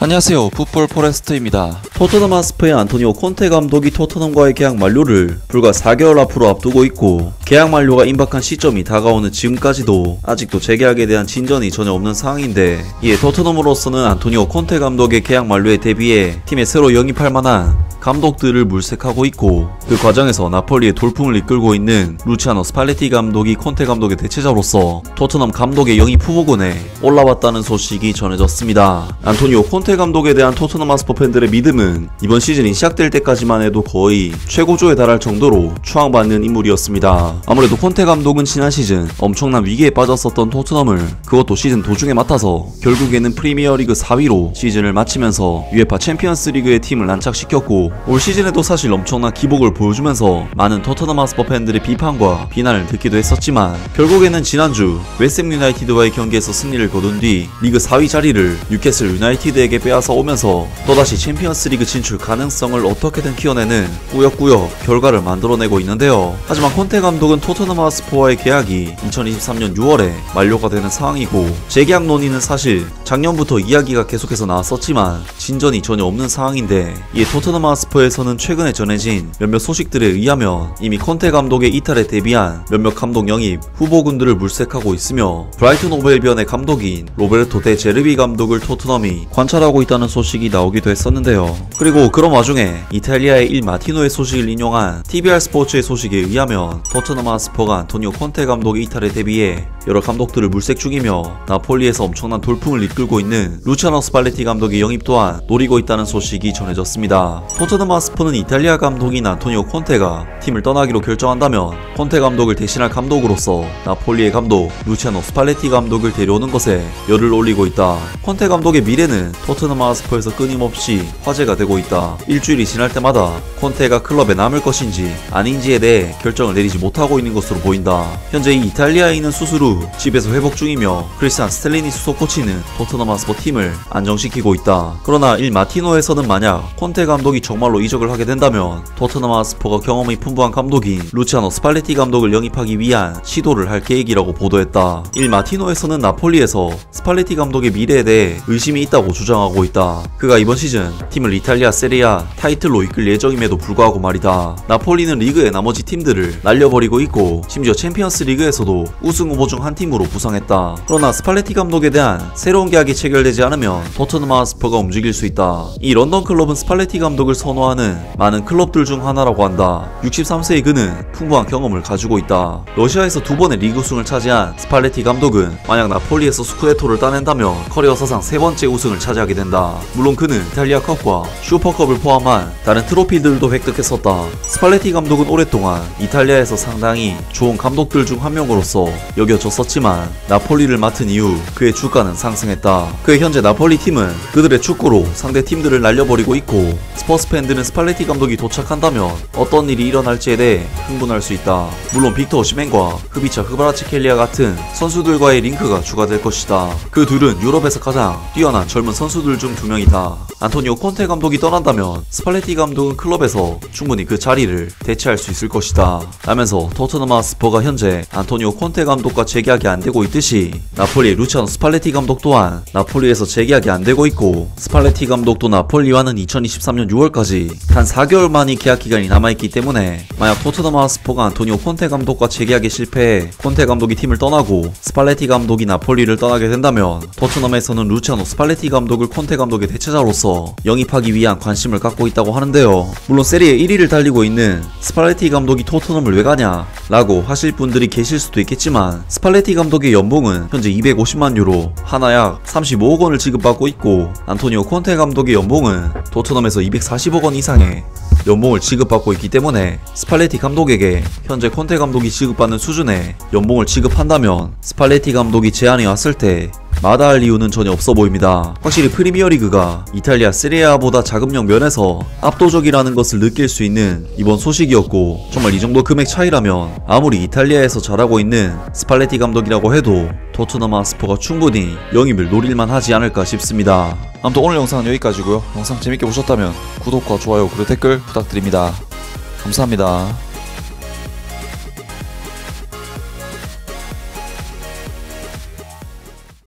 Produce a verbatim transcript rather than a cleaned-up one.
안녕하세요, 풋볼 포레스트입니다. 토트넘 하스퍼의 안토니오 콘테 감독이 토트넘과의 계약 만료를 불과 사 개월 앞으로 앞두고 있고, 계약 만료가 임박한 시점이 다가오는 지금까지도 아직도 재계약에 대한 진전이 전혀 없는 상황인데, 이에 토트넘으로서는 안토니오 콘테 감독의 계약 만료에 대비해 팀에 새로 영입할 만한 감독들을 물색하고 있고, 그 과정에서 나폴리의 돌풍을 이끌고 있는 루치아노 스팔레티 감독이 콘테 감독의 대체자로서 토트넘 감독의 영입 후보군에 올라왔다는 소식이 전해졌습니다. 안토니오 콘테 감독에 대한 토트넘 하스퍼 팬들의 믿음은 이번 시즌이 시작될 때까지만 해도 거의 최고조에 달할 정도로 추앙받는 인물이었습니다. 아무래도 콘테 감독은 지난 시즌 엄청난 위기에 빠졌었던 토트넘을 그것도 시즌 도중에 맡아서 결국에는 프리미어리그 사 위로 시즌을 마치면서 유에파 챔피언스 리그의 팀을 안착시켰고, 올 시즌에도 사실 엄청난 기복을 보여주면서 많은 토트넘 하스퍼 팬들의 비판과 비난을 듣기도 했었지만, 결국에는 지난주 웨스트햄 유나이티드와의 경기에서 승리를 거둔 뒤 리그 사 위 자리를 뉴캐슬 유나이티드에게 빼앗아 오면서 또다시 챔피언스 리그 진출 가능성을 어떻게든 키워내는 꾸역꾸역 결과를 만들어내고 있는데요. 하지만 콘테 감독은 토트넘 하스퍼와의 계약이 이천이십삼 년 유월에 만료가 되는 상황이고, 재계약 논의는 사실 작년부터 이야기가 계속해서 나왔었지만 진전이 전혀 없는 상황인데, 이에 토트넘 하스퍼에서는 최근에 전해진 몇몇 소식들에 의하면 이미 콘테 감독의 이탈에 대비한 몇몇 감독 영입 후보군들을 물색하고 있으며, 브라이튼 오브 앨비언의 감독인 로베르토 데 제르비 감독을 토트넘이 관찰하고 있다는 소식이 나오기도 했었는데요. 그리고 그런 와중에 이탈리아의 일 마티노의 소식을 인용한 티비알 스포츠의 소식에 의하면 토트넘 하스퍼가 안토니오 콘테 감독의 이탈에 대비해 여러 감독들을 물색 중이며, 나폴리에서 엄청난 돌풍을 이끌고 있는 루치아노 스팔레티 감독의 영입 또한 노리고 있다는 소식이 전해졌습니다. 토트넘 하스퍼는 이탈리아 감독인 안토니오 콘테가 팀을 떠나기로 결정한다면 콘테 감독을 대신할 감독으로서 나폴리의 감독 루치아노 스팔레티 감독을 데려오는 것에 열을 올리고 있다. 콘테 감독의 미래는 토트넘 하스퍼에서 끊임없이 화제가 되고 있다. 일주일이 지날 때마다 콘테가 클럽에 남을 것인지 아닌지에 대해 결정을 내리지 못하고 있는 것으로 보인다. 현재 이 이탈리아인은 수술 후 집에서 회복 중이며, 크리스찬 스텔리니 수석 코치는 토트넘 하스퍼 팀을 안정시키고 있다. 그러나 일 마티노에서는 만약 콘테 감독이 정말로 이적을 하게 된다면 토트넘 하스퍼가 경험이 풍부한 감독인 루치아노 스팔레티 감독을 영입하기 위한 시도를 할 계획이라고 보도했다. 일 마티노에서는 나폴리에서 스팔레티 감독의 미래에 대해 의심이 있다고 주장하고 있다. 그가 이번 시즌 팀을 이탈리아 세리아 타이틀로 이끌 예정임에도 불구하고 말이다. 나폴리는 리그의 나머지 팀들을 날려버리고 있고, 심지어 챔피언스 리그에서도 우승 후보 중 한 팀으로 부상했다. 그러나 스팔레티 감독에 대한 새로운 계약이 체결되지 않으면 토트넘 하스퍼가 움직일 수 있다. 이 런던 클럽은 스팔레티 감독을 선호하는 많은 클럽들 중 하나라고 한다. 육십삼 세의 그는 풍부한 경험을 가지고 있다. 러시아에서 두 번의 리그 우승을 차지한 스팔레티 감독은 만약 나폴리에서 스쿠데토를 따낸다면 커리어 사상 세 번째 우승을 차지하게 된다. 물론 그는 이탈리아 컵과 슈퍼컵을 포함한 다른 트로피들도 획득했었다. 스팔레티 감독은 오랫동안 이탈리아에서 상당히 좋은 감독들 중 한 명으로서 여겨졌었지만, 나폴리를 맡은 이후 그의 주가는 상승했다. 그의 현재 나폴리 팀은 그들의 축구로 상대 팀들을 날려버리고 있고, 스퍼스 팬들은 스팔레티 감독이 도착한다면 어떤 일이 일어날지에 대해 흥분할 수 있다. 물론 빅터 오시멘과 흐비차 흐바라츠켈리아 같은 선수들과의 링크가 추가될 것이다. 그 둘은 유럽에서 가장 뛰어난 젊은 선수들 중 두 명이다. 안토니오 콘테 감독이 떠난다면 스팔레티 감독은 클럽에서 충분히 그 자리를 대체할 수 있을 것이다 라면서, 토트넘 하스퍼가 현재 안토니오 콘테 감독과 재계약이 안되고 있듯이 나폴리의 루치아노 스팔레티 감독 또한 나폴리에서 재계약이 안되고 있고, 스팔레티 감독도 나폴리와는 이천이십삼 년 유월까지 단 사 개월 만이 계약기간이 남아있기 때문에, 만약 토트넘 하스퍼가 안토니오 콘테 감독과 재계약에 실패해 콘테 감독이 팀을 떠나고 스팔레티 감독이 나폴리를 떠나게 된다면, 토트넘에서는 루치아노 스팔레티 감독을 콘테 감독의 대체자로서 영입하기 위한 관심을 갖고 있다고 하는데요. 물론 세리에 일 위를 달리고 있는 스팔레티 감독이 토트넘을 왜 가냐 라고 하실 분들이 계실 수도 있겠지만, 스팔레티 감독의 연봉은 현재 이백오십만 유로, 하나 약 삼십오억 원을 지급받고 있고, 안토니오 콘테 감독의 연봉은 토트넘에서 이백사십억 원 이상의 연봉을 지급받고 있기 때문에, 스팔레티 감독에게 현재 콘테 감독이 지급받는 수준의 연봉을 지급한다면 스팔레티 감독이 제안이 왔을 때 마다할 이유는 전혀 없어 보입니다. 확실히 프리미어리그가 이탈리아 세리아보다 자금력 면에서 압도적이라는 것을 느낄 수 있는 이번 소식이었고, 정말 이 정도 금액 차이라면 아무리 이탈리아에서 잘하고 있는 스팔레티 감독이라고 해도 토트넘 하스퍼가 충분히 영입을 노릴만 하지 않을까 싶습니다. 아무튼 오늘 영상은 여기까지고요. 영상 재밌게 보셨다면 구독과 좋아요 그리고 댓글 부탁드립니다. 감사합니다.